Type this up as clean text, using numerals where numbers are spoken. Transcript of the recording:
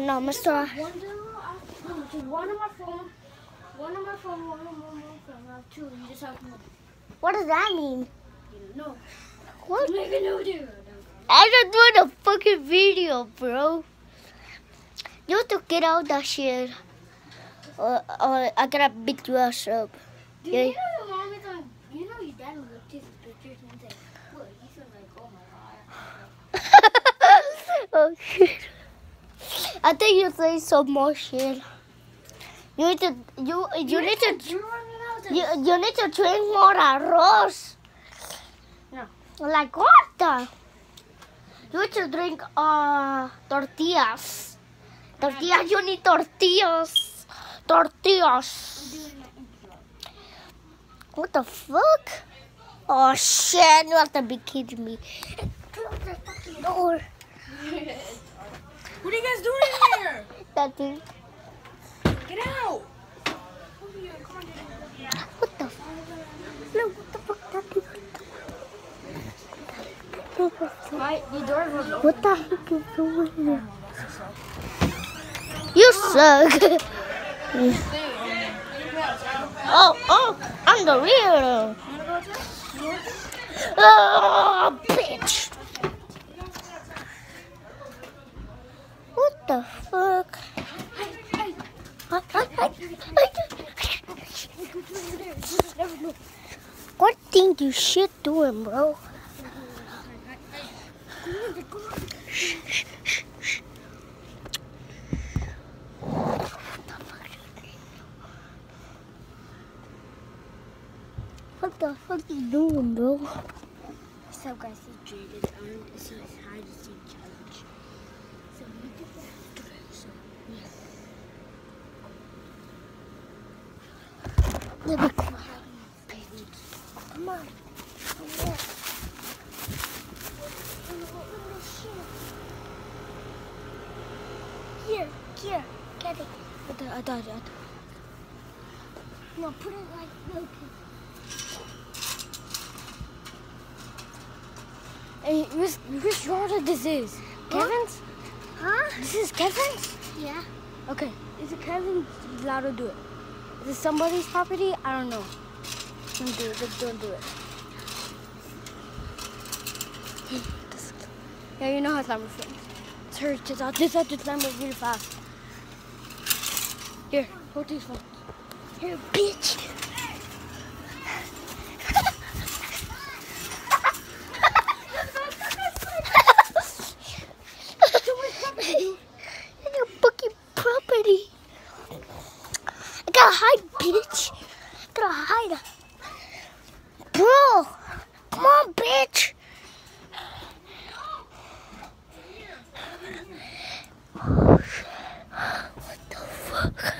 no, Mr. One on my phone, one on my phone. I have two. You just have one. What does that mean? No. What? Make a new video. I'm not doing a fucking video, bro. You have to get out that shit. Or I gotta beat you ass up. Dude, Yeah. you know your mom is on. You know your dad looked at his pictures and said, "Look, he's like, oh my god." Oh shit. I think you say some more shit. You need to you need to you need to drink more arroz. No. Like what the? You need to drink tortillas. Tortillas, you need tortillas. Tortillas. What the fuck? Oh shit, you have to be kidding me. Close the fucking door. What are you guys doing in here? Nothing. Get out! What the fuck? No, what the fuck? Nothing. The door was open. What the heck is going on? You suck. Oh, I'm the real. Oh, bitch. What the fuck? What thing you shit doing, bro? What the fuck you doing, bro? What's up, guys? It's Jaded. This is hide and seek challenge. So we did that today. So yeah. Let me come on. Come on. Here, get it. I got it. No, put it like this. Hey, which order this is? Kevin's? Huh? This is Kevin's? Yeah. Okay. Is it Kevin's allowed to do it? Is it somebody's property? I don't know. Don't do it. Don't do it. Yeah, you know how time is. It's her. Just have to time it really fast. Here, hold these phones. Here, bitch. Property. I gotta hide, bitch. I gotta hide. Bro, come on, bitch. What the fuck?